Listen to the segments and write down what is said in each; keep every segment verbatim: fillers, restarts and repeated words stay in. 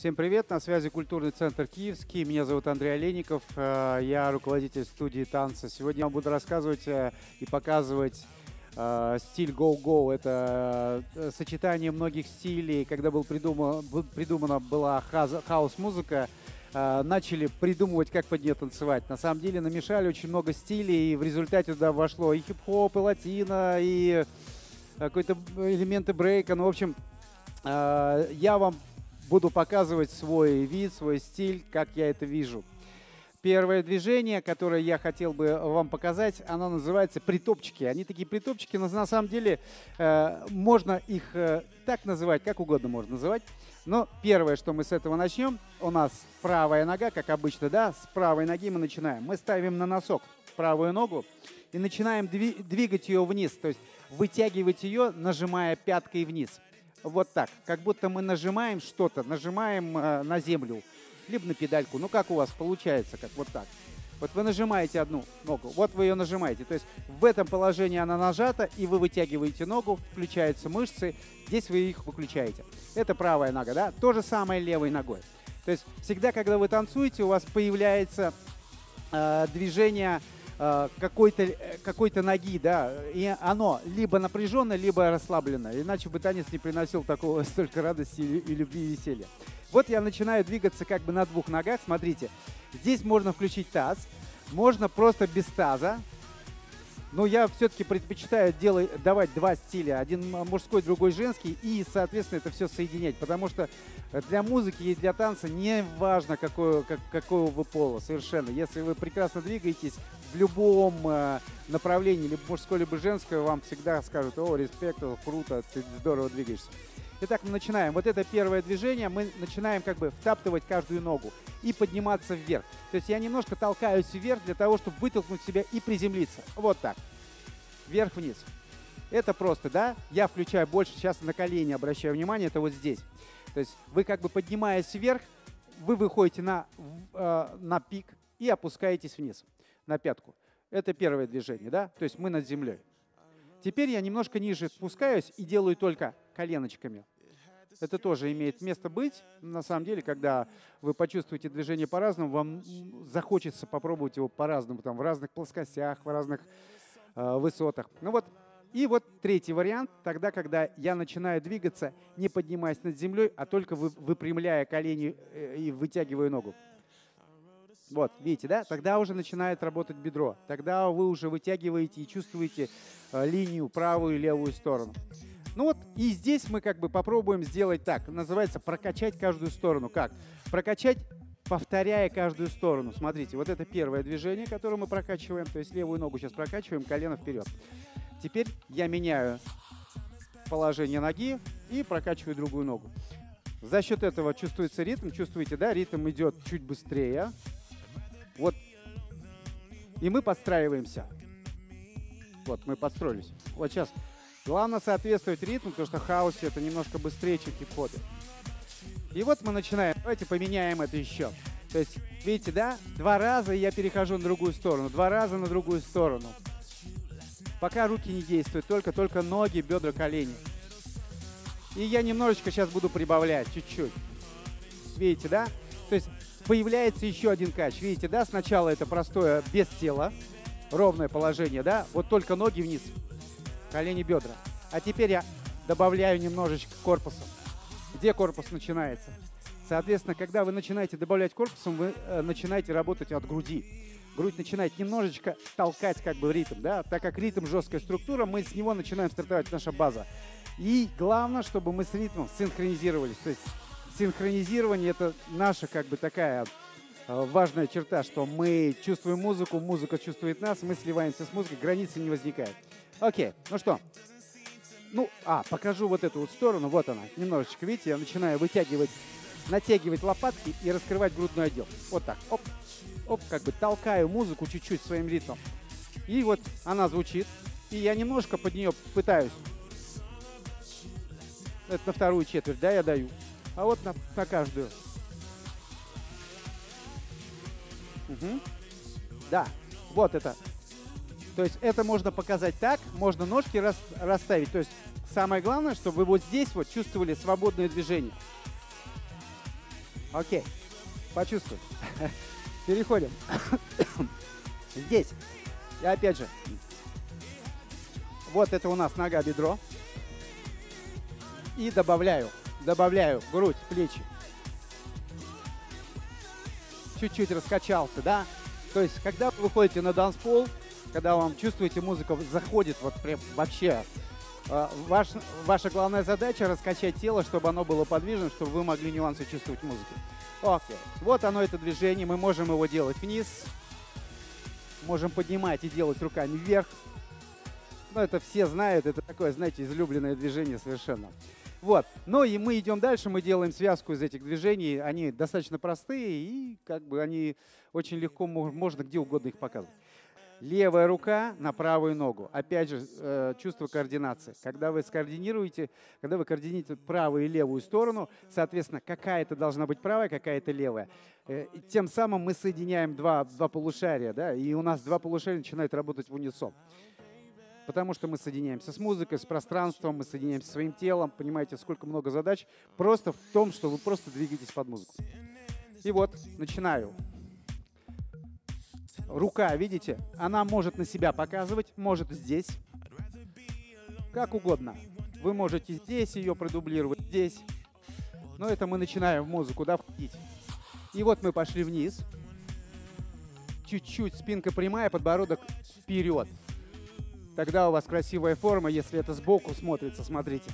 Всем привет, на связи культурный центр Киевский. Меня зовут Андрей Олейников, я руководитель студии танца. Сегодня я вам буду рассказывать и показывать стиль Go-Go. Это сочетание многих стилей. Когда был придуман, придумана была хаос-музыка, начали придумывать, как под нее танцевать. На самом деле намешали очень много стилей, и в результате туда вошло и хип-хоп, и латино, и какие-то элементы брейка. Ну, в общем, я вам буду показывать свой вид, свой стиль, как я это вижу. Первое движение, которое я хотел бы вам показать, оно называется притопчики. Они такие притопчики, но на самом деле э, можно их э, так называть, как угодно можно называть. Но первое, что мы с этого начнем, у нас правая нога, как обычно, да, с правой ноги мы начинаем. Мы ставим на носок правую ногу и начинаем дви- двигать ее вниз, то есть вытягивать ее, нажимая пяткой вниз. Вот так, как будто мы нажимаем что-то, нажимаем э, на землю, либо на педальку. Ну, как у вас получается, как вот так. Вот вы нажимаете одну ногу, вот вы ее нажимаете. То есть в этом положении она нажата, и вы вытягиваете ногу, включаются мышцы, здесь вы их выключаете. Это правая нога, да? То же самое левой ногой. То есть всегда, когда вы танцуете, у вас появляется э, движение какой-то какой-то ноги, да, и оно либо напряженно, либо расслаблено, иначе бы танец не приносил такого столько радости и любви и веселья. Вот я начинаю двигаться как бы на двух ногах, смотрите, здесь можно включить таз, можно просто без таза, но я все-таки предпочитаю делать, давать два стиля, один мужской, другой женский, и, соответственно, это все соединять, потому что для музыки и для танца не важно, какое, как, какого вы пола, совершенно. Если вы прекрасно двигаетесь в любом э, направлении, либо мужское, либо женское, вам всегда скажут: о, респект, о, круто, ты здорово двигаешься. Итак, мы начинаем. Вот это первое движение, мы начинаем как бы втаптывать каждую ногу и подниматься вверх. То есть я немножко толкаюсь вверх для того, чтобы вытолкнуть себя и приземлиться. Вот так. Вверх-вниз. Это просто, да? Я включаю больше, сейчас на колени обращаю внимание, это вот здесь. То есть вы как бы поднимаясь вверх, вы выходите на, э, на пик и опускаетесь вниз, на пятку. Это первое движение, да? То есть мы над землей. Теперь я немножко ниже спускаюсь и делаю только коленочками. Это тоже имеет место быть. На самом деле, когда вы почувствуете движение по-разному, вам захочется попробовать его по-разному, там, в разных плоскостях, в разных э, высотах. Ну вот. И вот третий вариант, тогда, когда я начинаю двигаться, не поднимаясь над землей, а только выпрямляя колени и вытягивая ногу. Вот, видите, да? Тогда уже начинает работать бедро. Тогда вы уже вытягиваете и чувствуете э, линию правую и левую сторону. Ну вот, и здесь мы как бы попробуем сделать так. Называется прокачать каждую сторону. Как? Прокачать, повторяя каждую сторону. Смотрите, вот это первое движение, которое мы прокачиваем. То есть левую ногу сейчас прокачиваем, колено вперед. Теперь я меняю положение ноги и прокачиваю другую ногу. За счет этого чувствуется ритм. Чувствуете, да? Ритм идет чуть быстрее. Вот. И мы подстраиваемся. Вот, мы подстроились. Вот сейчас. Главное соответствовать ритму, потому что в хаосе это немножко быстрее, чем в хип-хопе. И вот мы начинаем. Давайте поменяем это еще. То есть, видите, да? Два раза, и я перехожу на другую сторону. Два раза на другую сторону. Пока руки не действуют, только-только ноги, бедра, колени. И я немножечко сейчас буду прибавлять, чуть-чуть. Видите, да? То есть появляется еще один кач. Видите, да? Сначала это простое, без тела, ровное положение, да? Вот только ноги вниз, колени, бедра. А теперь я добавляю немножечко корпуса. Где корпус начинается? Соответственно, когда вы начинаете добавлять корпусом, вы э, начинаете работать от груди. Грудь начинает немножечко толкать как бы ритм, да? Так как ритм жесткая структура, мы с него начинаем стартовать, наша база. И главное, чтобы мы с ритмом синхронизировались. То есть синхронизирование — это наша как бы такая э, важная черта, что мы чувствуем музыку, музыка чувствует нас, мы сливаемся с музыкой, границы не возникает. Окей, ну что? Ну, а, покажу вот эту вот сторону, вот она, немножечко, видите, я начинаю вытягивать, натягивать лопатки и раскрывать грудной отдел. Вот так, оп. Оп, как бы толкаю музыку чуть-чуть своим ритмом. И вот она звучит. И я немножко под нее пытаюсь. Это на вторую четверть, да, я даю. А вот на, на каждую. Угу. Да, вот это. То есть это можно показать так, можно ножки рас, расставить. То есть самое главное, чтобы вы вот здесь вот чувствовали свободное движение. Окей. Почувствуй. Переходим. Здесь. И опять же. Вот это у нас нога, бедро. И добавляю. Добавляю грудь, плечи. Чуть-чуть раскачался, да? То есть, когда вы выходите на танцпол, когда вам чувствуете, музыка заходит вот прям вообще, э, ваш, ваша главная задача раскачать тело, чтобы оно было подвижным, чтобы вы могли нюансы чувствовать музыки. Окей. Вот оно, это движение. Мы можем его делать вниз. Можем поднимать и делать руками вверх. Ну, это все знают. Это такое, знаете, излюбленное движение совершенно. Вот. Ну и мы идем дальше. Мы делаем связку из этих движений. Они достаточно простые и как бы они очень легко, можно где угодно их показывать. Левая рука на правую ногу. Опять же, э, чувство координации. Когда вы скоординируете, когда вы координируете правую и левую сторону, соответственно, какая-то должна быть правая, какая-то левая. Э, тем самым мы соединяем два, два полушария, да, и у нас два полушария начинают работать в унисон. Потому что мы соединяемся с музыкой, с пространством, мы соединяемся со своим телом. Понимаете, сколько много задач просто в том, что вы просто двигаетесь под музыку. И вот, начинаю. Рука, видите, она может на себя показывать, может здесь. Как угодно. Вы можете здесь ее продублировать, здесь. Но это мы начинаем в музыку, да, входить. И вот мы пошли вниз. Чуть-чуть спинка прямая, подбородок вперед. Тогда у вас красивая форма, если это сбоку смотрится, смотрите.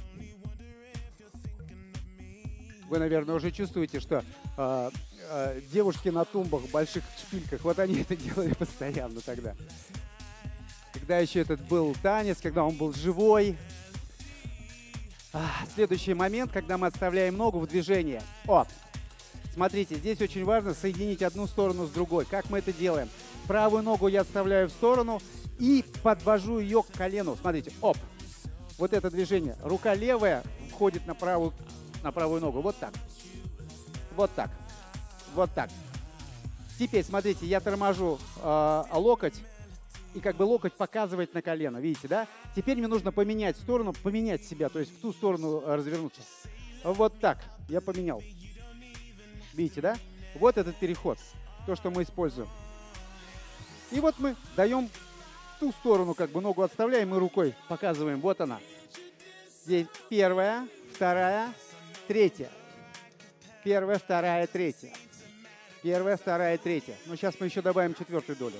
Вы, наверное, уже чувствуете, что э, э, девушки на тумбах, больших шпильках, вот они это делали постоянно тогда. Когда еще этот был танец, когда он был живой. А, следующий момент, когда мы отставляем ногу в движение. О, смотрите, здесь очень важно соединить одну сторону с другой. Как мы это делаем? Правую ногу я отставляю в сторону и подвожу ее к колену. Смотрите, оп. Вот это движение. Рука левая входит на правую, на правую ногу. Вот так. Вот так. Вот так. Теперь, смотрите, я торможу э, локоть. И как бы локоть показывает на колено. Видите, да? Теперь мне нужно поменять сторону, поменять себя. То есть в ту сторону развернуться. Вот так. Я поменял. Видите, да? Вот этот переход. То, что мы используем. И вот мы даем ту сторону, как бы ногу отставляем и рукой показываем. Вот она. Здесь первая, вторая, третья. Первая, вторая, третья. Первая, вторая, третья. Ну, сейчас мы еще добавим четвертую долю.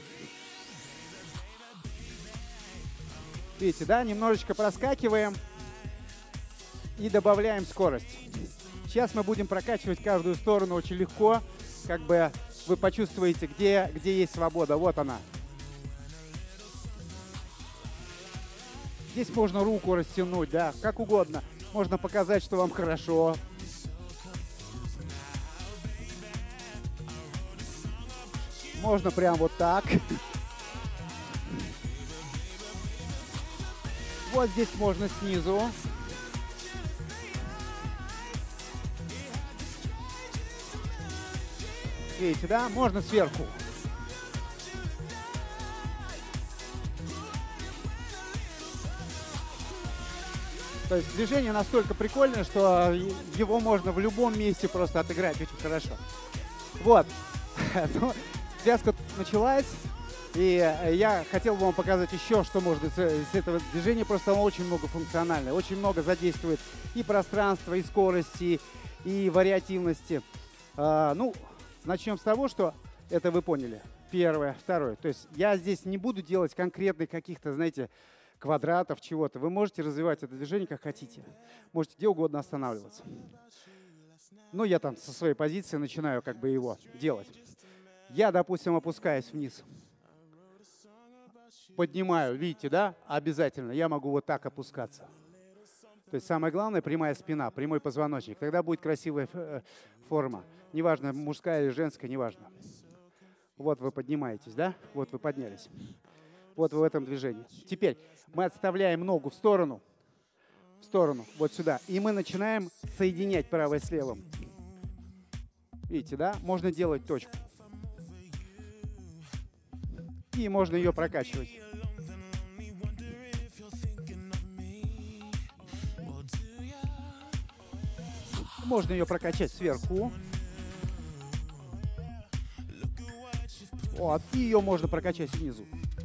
Видите, да? Немножечко проскакиваем и добавляем скорость. Сейчас мы будем прокачивать каждую сторону очень легко. Как бы вы почувствуете, где, где есть свобода. Вот она. Здесь можно руку растянуть, да, как угодно. Можно показать, что вам хорошо. Можно прям вот так. Вот здесь можно снизу. Видите, да? Можно сверху. То есть движение настолько прикольное, что его можно в любом месте просто отыграть очень хорошо. Вот. Связка началась. И я хотел бы вам показать еще, что можно из этого движения. Просто оно очень многофункциональное. Очень много задействует и пространства, и скорости, и вариативности. А, ну, начнем с того, что это вы поняли. Первое, второе. То есть я здесь не буду делать конкретных каких-то, знаете, квадратов, чего-то. Вы можете развивать это движение как хотите. Можете где угодно останавливаться. Но я там со своей позиции начинаю как бы его делать. Я, допустим, опускаюсь вниз. Поднимаю, видите, да? Обязательно. Я могу вот так опускаться. То есть самое главное — прямая спина, прямой позвоночник. Тогда будет красивая форма. Неважно, мужская или женская, неважно. Вот вы поднимаетесь, да? Вот вы поднялись. Вот вы в этом движении. Теперь мы отставляем ногу в сторону, в сторону, вот сюда. И мы начинаем соединять правое с левым. Видите, да? Можно делать точку. И можно ее прокачивать. Можно ее прокачать сверху. Вот. И ее можно прокачать снизу.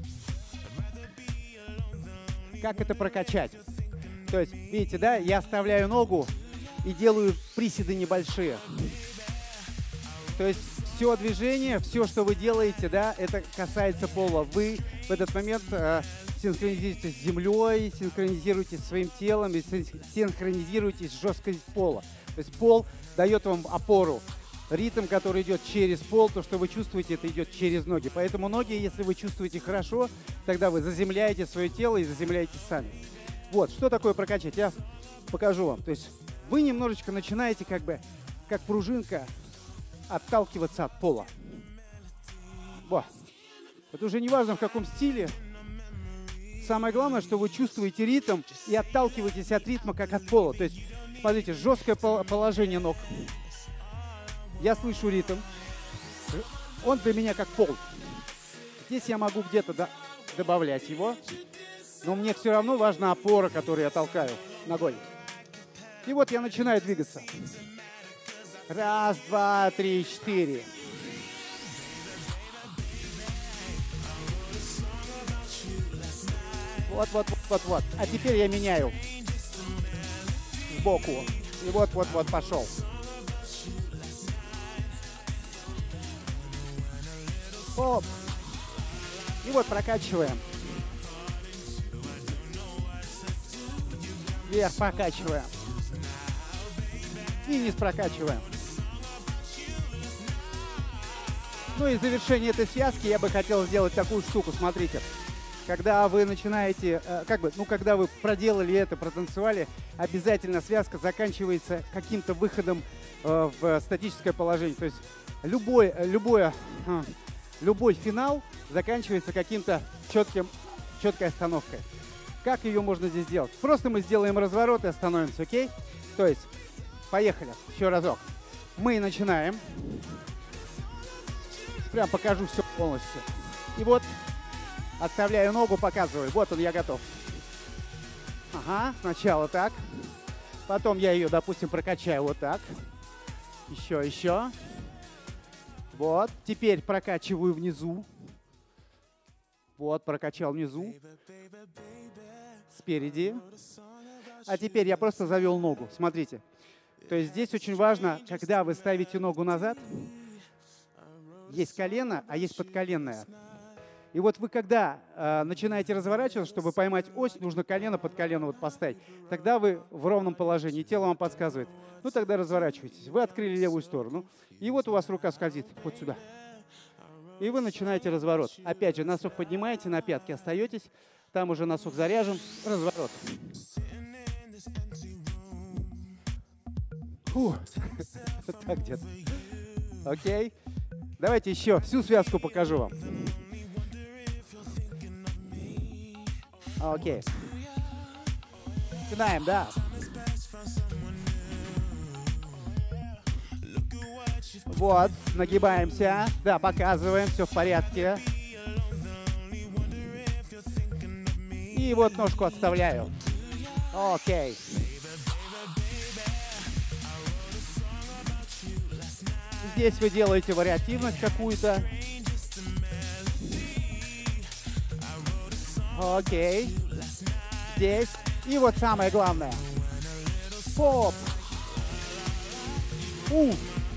Как это прокачать? То есть, видите, да, я оставляю ногу и делаю приседы небольшие. То есть все движение, все, что вы делаете, да, это касается пола. Вы в этот момент э, синхронизируетесь с землей, синхронизируетесь со своим телом и синхронизируетесь с жесткостью пола. То есть пол дает вам опору. Ритм, который идет через пол, то, что вы чувствуете, это идет через ноги. Поэтому ноги, если вы чувствуете хорошо, тогда вы заземляете свое тело и заземляетесь сами. Вот, что такое прокачать? Я покажу вам. То есть вы немножечко начинаете как бы, как пружинка, отталкиваться от пола. Во. Это уже не важно в каком стиле. Самое главное, что вы чувствуете ритм и отталкиваетесь от ритма, как от пола. То есть, смотрите, жесткое положение ног. Я слышу ритм. Он для меня как пол. Здесь я могу где-то добавлять его. Но мне все равно важна опора, которую я толкаю ногой. И вот я начинаю двигаться. Раз, два, три, четыре. Вот, вот, вот, вот, вот. А теперь я меняю сбоку. И вот, вот, вот, пошел. Оп. И вот прокачиваем. Вверх прокачиваем. И низ прокачиваем. Ну и в завершение этой связки я бы хотел сделать такую штуку. Смотрите. Когда вы начинаете, как бы, ну, когда вы проделали это, протанцевали, обязательно связка заканчивается каким-то выходом э, в статическое положение. То есть любой, любое, э, любой финал заканчивается каким-то четким, четкой остановкой. Как ее можно здесь сделать? Просто мы сделаем разворот и остановимся, окей? То есть, поехали, еще разок. Мы начинаем. Прям покажу все полностью. И вот. Отставляю ногу, показываю. Вот он, я готов. Ага, сначала так. Потом я ее, допустим, прокачаю вот так. Еще, еще. Вот. Теперь прокачиваю внизу. Вот, прокачал внизу. Спереди. А теперь я просто завел ногу. Смотрите. То есть здесь очень важно, когда вы ставите ногу назад, есть колено, а есть подколенное. И вот вы, когда э, начинаете разворачиваться, чтобы поймать ось, нужно колено под колено вот поставить. Тогда вы в ровном положении, тело вам подсказывает. Ну, тогда разворачивайтесь. Вы открыли левую сторону. И вот у вас рука скользит вот сюда. И вы начинаете разворот. Опять же, носок поднимаете, на пятки остаетесь. Там уже носок заряжен. Разворот. Фу. Так где-то. Окей. Давайте еще всю связку покажу вам. Окей. Начинаем, да. Вот, нагибаемся. Да, показываем, все в порядке. И вот ножку отставляю. Окей. Здесь вы делаете вариативность какую-то. Окей. Здесь. И вот самое главное. Поп. У.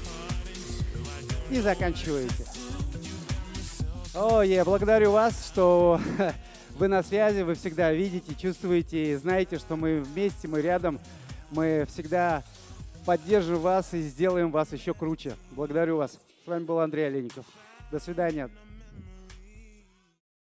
И заканчиваете. О, я благодарю вас, что вы на связи, вы всегда видите, чувствуете, знаете, что мы вместе, мы рядом. Мы всегда поддержим вас и сделаем вас еще круче. Благодарю вас. С вами был Андрей Олейников. До свидания.